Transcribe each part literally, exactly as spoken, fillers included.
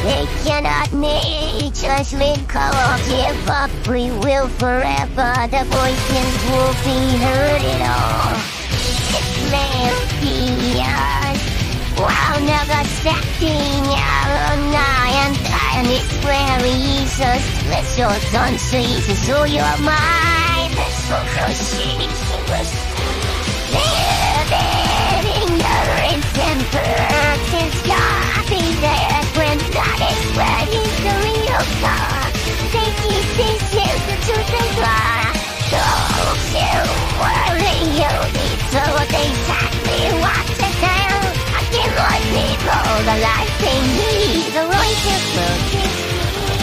They cannot make us recall. Give up, we will forever. The voices will be heard at all. It may be us. Wow, never accepting our night. And it's very easy. Let's your don't see so your mind. So close. Living ignorance and purpose. God be there when God is ready to real God. Take these pieces to the bar. Don't you worry, you need to exactly what to tell. I give my people the life they need. The voices will teach me.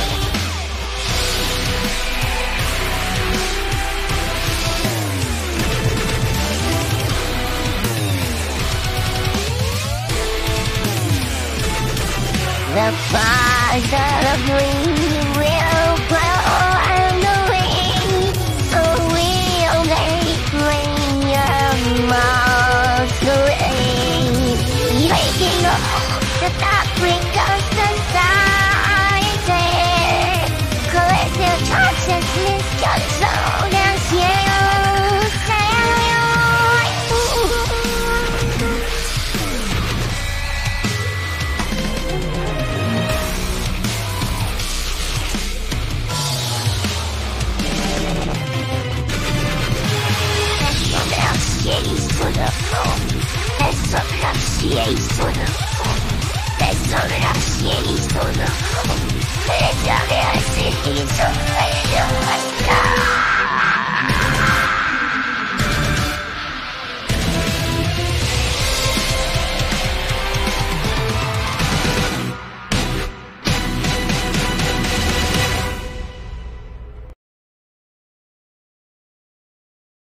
The father of green will grow on the wing, so we'll make rain your mouth away. Breaking all the fabric of society, collective consciousness comes on as you say. To the phone. There's a glaciers to the phone. There's a glaciers to the phone. There's a glaciers to the phone.